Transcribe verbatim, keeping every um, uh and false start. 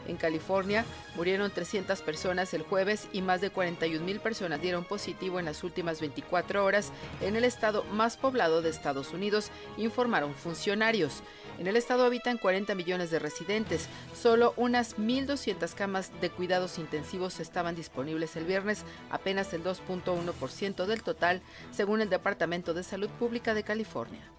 En California murieron trescientas personas el jueves y más de cuarenta y un mil personas dieron positivo en las últimas veinticuatro horas en el estado más poblado de Estados Unidos, informaron funcionarios. En el estado habitan cuarenta millones de residentes. Solo unas mil doscientas camas de cuidados intensivos estaban disponibles el viernes, apenas el dos punto uno por ciento del total, según el Departamento de Salud Pública de California.